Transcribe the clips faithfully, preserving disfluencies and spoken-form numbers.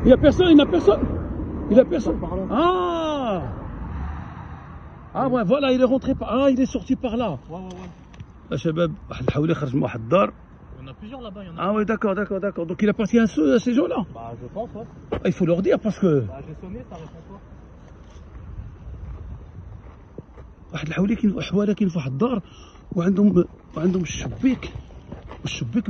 Il y a personne, il n'y a personne. Il y a personne. Ah. Ah ouais, voilà, il est rentré par. Ah, il est sorti par là. Ouais, ouais, ouais. Ah, شباب واحد الحولي خرج من واحد الدار. Il y en a plusieurs là-bas, il y en a. Ah oui, d'accord, d'accord, d'accord. Donc il appartient à, ceux, à ces gens-là. Bah, je pense, ouais. Ah, il faut leur dire parce que. Bah, j'ai sonné, ça répond pas. واحد الحولي كاين حواله كاين في واحد الدار وعندهم وعندهم الشبيك والشبيك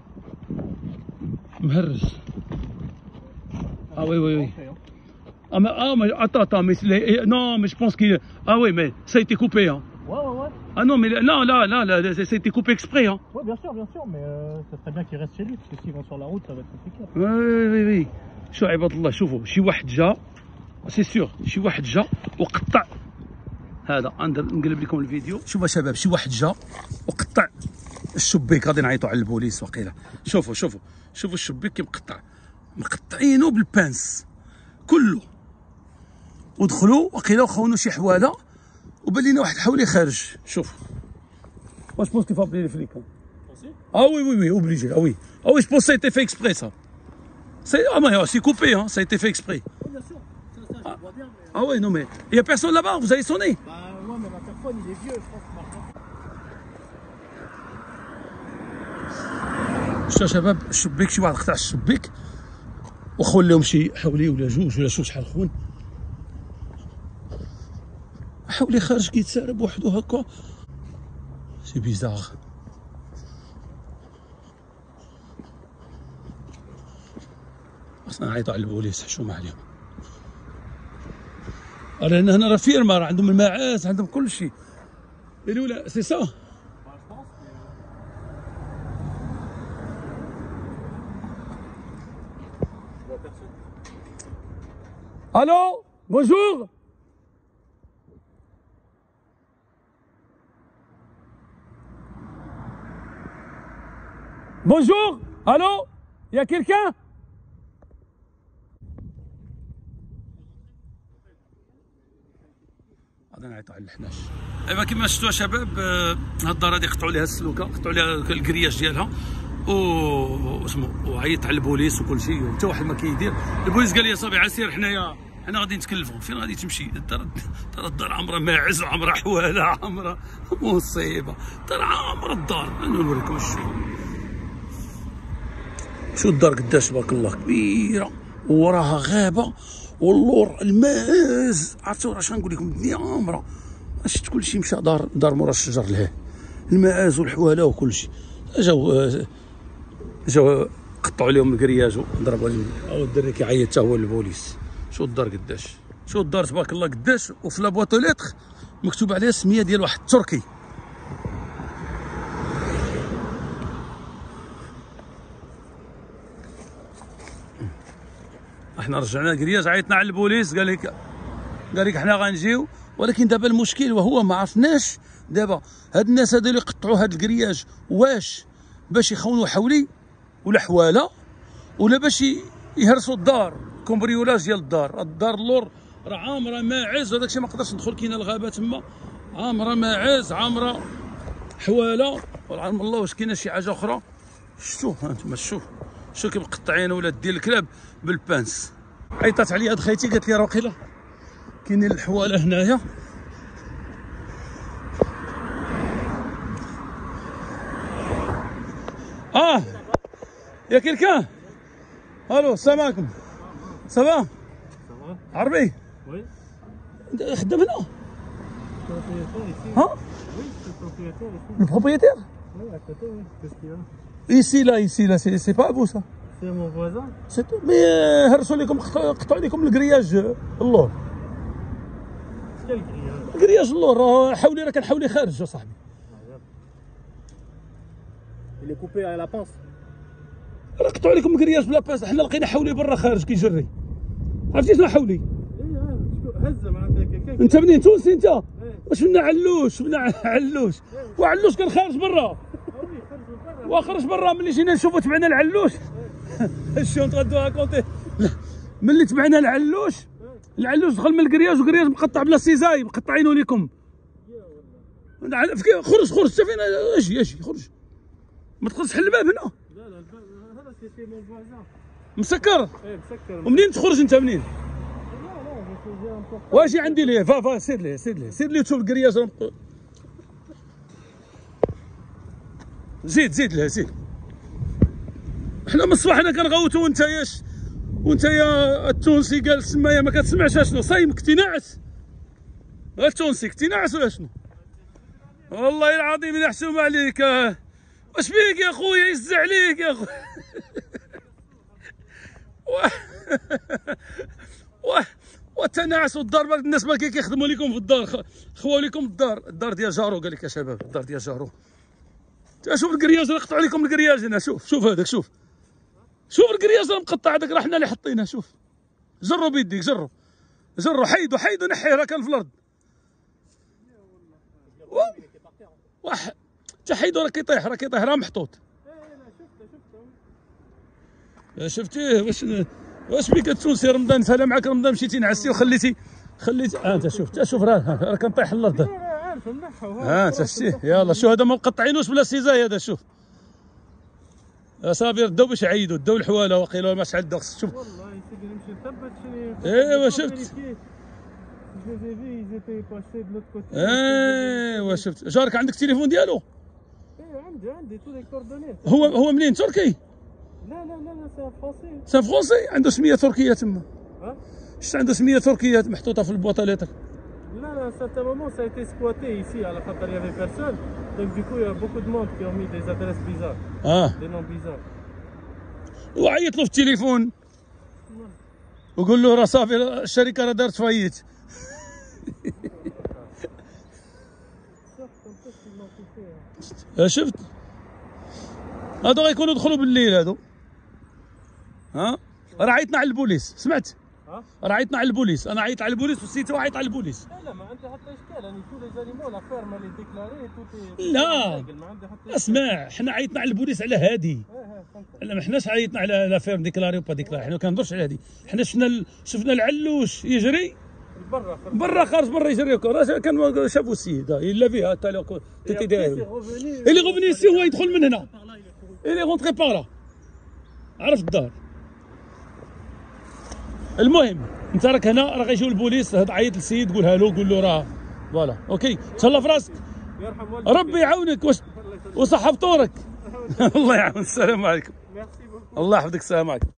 مهرس. Ah oui, oui, oui. Ah mais, ah, mais attends, attends, mais les, non, mais je pense qu'il. Ah oui, mais ça a été coupé, hein. Ouais, ouais, ouais. Ah non, mais non, là, là, là, ça a été coupé exprès, hein. Ouais, bien sûr, bien sûr, mais euh, ça serait bien qu'ils restent chez lui, parce que s'ils vont sur la route, ça va être compliqué. Oui, oui, oui, oui. شو عباد الله شوفوا شي واحد جا سي سور شي واحد جا وقطع هذا نقلب لكم الفيديو. شوفوا شباب شي واحد جا وقطع الشبيك غادي نعيطوا على البوليس وقيله. شوفوا شوفوا شوفوا الشبيك كي مقطع مقطعينه بالبانس كله ودخلوا وقيله وخونوا شي حواله وبان لينا واحد الحولي خارج. شوف واش بونس كيف ابلي لي فليك. Ah oui, oui, oui, obligé. Ah oui. Ah oui, je pense que ça a été fait exprès, ça. C'est ah, mais, c'est coupé, hein, ça a été fait exprès. Oui, bien sûr. Ça, ça, je Ah. vois bien, mais... Ah oui, non, mais il n'y a personne là-bas, vous avez sonné. Bah, ouais, mais l'interphone, il est vieux, je pense qu'il marche pas. شتو شباب الشبيك شي واحد قطع الشبيك وخون لهم شي حولي ولا جوج ولا شوف شحال خون. حولي خارج كيتسارب وحدو هكا. سي بيزار. خصنا نعيطوا على البوليس حشومه عليهم. لان هنا راه فيرما راه عندهم الماعز عندهم كل شيء. الاولى سي سا. Allô, bonjour. Bonjour. Allô, il y a quelqu'un? غادي نعيطوا على الحناش. ايوا كما شفتوا شباب هاد الدار هادي قطعوا ليها السلوكه قطعوا ليها الكرياج ديالها و اسمو وعيط على البوليس وكل شيء وحتى واحد ما كيدير. البوليس قال لي صافي عسير حنايا حنا غادي نتكلفوا. فين غادي تمشي؟ الدار ترى الدار عمرها ماعز وعمرها حواله عمرها مصيبه ترى عمرها الدار. انا نوريكم الشيء. شو الدار قداش تبارك الله كبيره ووراها غابه واللور الماز. عرفتوا اش غنقول لكم الدنيا عامره شفت كل شيء مشى دار دار مورا الشجر لهيه الماعز والحواله وكل شيء. جاو جاو قطعوا لهم الكرياج وضربوا عليهم. او الدري كيعيط حتى هو للبوليس. شو الدار قداش شو الدار تبارك الله قداش وفي لا بواطو ليتر مكتوب عليها السميه ديال واحد التركي. احنا رجعنا الكرياج عيطنا على البوليس قال لك قال لك حنا غنجيو. ولكن دابا المشكل وهو ما عرفناش دابا هاد الناس هادو اللي قطعوا هاد الكرياج واش باش يخونوا حولي ولا حواله ولا باش يهرسوا الدار كومبريولاج ديال الدار. الدار اللور راه عامره ماعز وداك الشيء ما نقدرش ندخل كاينه الغابه تما عامره ماعز عامره حواله والعلم الله واش كاينه شي حاجه اخرى. شتو ها انتم شوف شو كي مقطعين ولاد ديال الكلاب بالبانس. عيطات عليا هاد خيتي قالت لي راه واقيلا كاينين الحواله هنايا. اه يا كيلكان. الو السلام عليكم. صافا عربي Oui. خدام هنا. Propriétaire ici. ها Oui, c'est le propriétaire ici. le propriétaire Oui, à côté, oui. Qu'est-ce qu'il y a? ici là ici là c'est c'est pas à vous ça. C'est mon voisin. c'est tout mais هرسوا لكم قطعوا لكم الكرياج اللور. Quel grillage? الكرياج اللور راه حولي راه كان حولي خارج يا صاحبي. Il est coupé à la pince. راه قطعوا لكم الكرياج بلا باس. حنا لقينا حولي برا خارج كيجري. عرفتي شنو حولي؟ ايه هزه معناتها كيكا. انت منين تونسي انت؟ واش منا علوش منا علوش وعلوش كان خارج برا. وخرج برا ملي جينا نشوفو تبعنا العلوش. اش اون تغدو راكونتي ملي تبعنا العلوش العلوش دخل من الكرياج والكرياج مقطع بلا سيزاي مقطعينو لكم. خرج خرج انت فين؟ اجي اجي خرج ما تقدرش تحل الباب هنا. لا لا الباب هذا سي مون فوازان. مسكر. ايه مسكر. ومنين تخرج انت منين؟ لا لا جو سوي ان بورتابل. واجي عندي ليه فا فا سير ليه سير ليه سير ليه تشوف الكرياج. زيد زيد ليه زيد. حنا من الصباح حنا كنغوتو وانت ياش وانت يا التونسي جالس تمايا ما كتسمعش اشنو صايمك تنعس. التونسي تنعس ولا شنو؟ والله العظيم نحشوم عليك. واش بيك يا خويا يزع عليك يا خويا. و والتناعس والضربه الناس ما كيخدموا لكم في الدار خواو لكم الدار الدار ديال جارو. قال لك يا شباب الدار ديال جارو. شوف الكرياج اللي قطعوا لكم الكرياج هنا. شوف شوف هذاك شوف شوف الكرياج المقطع هذاك راه حنا اللي حطيناه. شوف جروا بيديك جروا جروا حيدوا حيدوا نحيه راه كان في الارض. واحد تحيدوا راه كيطيح راه كيطيح راه محطوط. شفتيه واش واش بيك التونسي رمضان سالا معاك رمضان مشيتي نعسي وخليتي خليتي ها انت شوف شوف راه راه كنطيح الارض. ها انت شتيه يلاه شو هذا ما مقطعينوش بلا سيزاي هذا. شوف صافي ردوا باش يعيدوا داو الحواله وقيلوا ما شحال داخل. شوف والله سيدي نمشي نثبت شنو. ايوا شفت. ايوا شفت جارك عندك التليفون ديالو؟ ايه عندي عندي تو لي كوردوني. هو هو منين تركي؟ لا لا لا لا سي فرونسي. سي فرونسي عنده سميه تركيه تما. ها؟ شفت عنده سميه تركيه محطوطه في البوطاليطه. لا لا سيرتان مومون سا ايتي سكواتي ايسي على خاطر يافي بيرسون دونك ديكو يا بوكو دو موند كي مي دي ادريس بيزار. اه دي نون بيزار. وعيط له في التليفون وقول له راه صافي الشركه راه دارت فايت. شفت هادو غيكونوا دخلوا بالليل هادو. ها راه عيطنا على البوليس سمعت؟ ها؟ راه عيطنا على البوليس. انا عيط على البوليس والسيتو عيط على البوليس. لا لا ما عندي حتى اشكال يعني تو لي زانيمو لا فيرم اللي ديكلاري تو لا ما عندي حتى اسمع حنا عيطنا على البوليس على هادي. لا ما حناش عيطنا على لا فيرم ديكلاري وبا ديكلاري. حنا ما كنهضرش على هادي. حنا شفنا ال... شفنا العلوش يجري برا برا خارج برا يجري راه كان شافوا السيد الا فيها حتى لو تيتي داير اللي غوفني سي هو يدخل من هنا اللي غونتري بارا عرف الدار. المهم انت راك هنا راه غيجيو البوليس عيط للسيد قولها له قول له راه فوالا اوكي تهلا في راسك يرحم والديك ربي يعاونك وصحة فطورك. الله يعاون. السلام عليكم. الله يحفظك. السلام عليكم.